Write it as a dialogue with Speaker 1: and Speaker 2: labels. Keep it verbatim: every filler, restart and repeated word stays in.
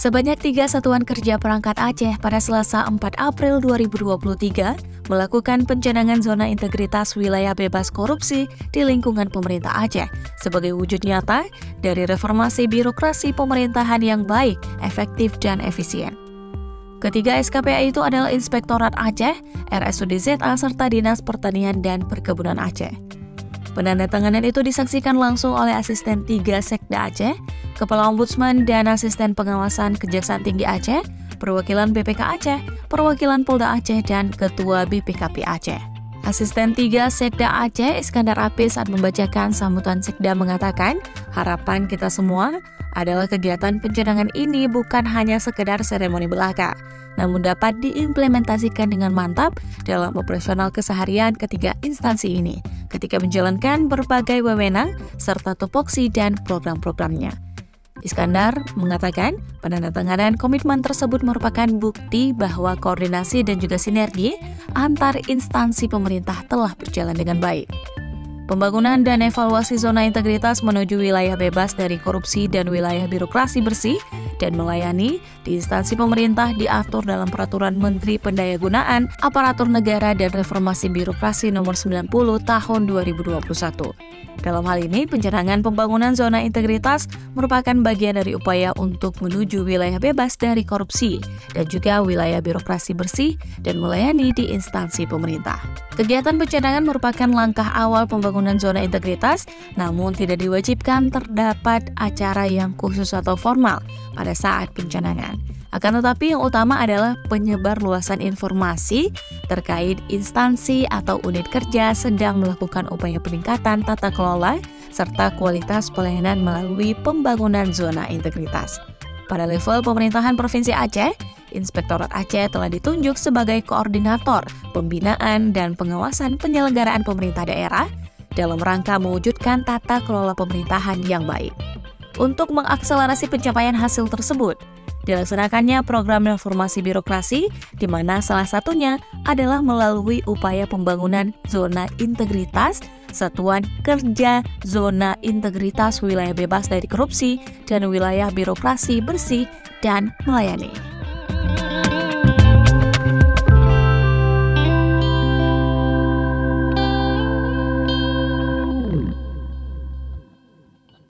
Speaker 1: Sebanyak tiga satuan kerja perangkat Aceh pada Selasa empat April dua ribu dua puluh tiga melakukan pencanangan zona integritas wilayah bebas korupsi di lingkungan pemerintah Aceh sebagai wujud nyata dari reformasi birokrasi pemerintahan yang baik, efektif, dan efisien. Ketiga S K P A itu adalah Inspektorat Aceh, R S U D Z A, serta Dinas Pertanian dan Perkebunan Aceh. Penandatanganan itu disaksikan langsung oleh Asisten tiga Sekda Aceh, Kepala Ombudsman dan Asisten Pengawasan Kejaksaan Tinggi Aceh, Perwakilan B P K Aceh, Perwakilan Polda Aceh, dan Ketua B P K P Aceh. Asisten tiga Sekda Aceh, Iskandar Apis, saat membacakan sambutan Sekda mengatakan, harapan kita semua adalah kegiatan pencanangan ini bukan hanya sekedar seremoni belaka, namun dapat diimplementasikan dengan mantap dalam operasional keseharian ketiga instansi ini ketika menjalankan berbagai wewenang serta tupoksi dan program-programnya. Iskandar mengatakan penandatanganan komitmen tersebut merupakan bukti bahwa koordinasi dan juga sinergi antar instansi pemerintah telah berjalan dengan baik. Pembangunan dan evaluasi zona integritas menuju wilayah bebas dari korupsi dan wilayah birokrasi bersih dan melayani di instansi pemerintah diatur dalam Peraturan Menteri Pendayagunaan Aparatur Negara dan Reformasi Birokrasi Nomor sembilan puluh Tahun dua ribu dua puluh satu. Dalam hal ini, pencanangan pembangunan zona integritas merupakan bagian dari upaya untuk menuju wilayah bebas dari korupsi dan juga wilayah birokrasi bersih dan melayani di instansi pemerintah. Kegiatan pencanangan merupakan langkah awal pembangunan zona integritas, namun tidak diwajibkan terdapat acara yang khusus atau formal pada saat pencanangan. Akan tetapi yang utama adalah penyebar luasan informasi terkait instansi atau unit kerja sedang melakukan upaya peningkatan tata kelola serta kualitas pelayanan melalui pembangunan zona integritas. Pada level pemerintahan Provinsi Aceh, Inspektorat Aceh telah ditunjuk sebagai koordinator pembinaan dan pengawasan penyelenggaraan pemerintah daerah dalam rangka mewujudkan tata kelola pemerintahan yang baik. Untuk mengakselerasi pencapaian hasil tersebut, dilaksanakannya program reformasi birokrasi, di mana salah satunya adalah melalui upaya pembangunan zona integritas, satuan kerja zona integritas wilayah bebas dari korupsi, dan wilayah birokrasi bersih dan melayani.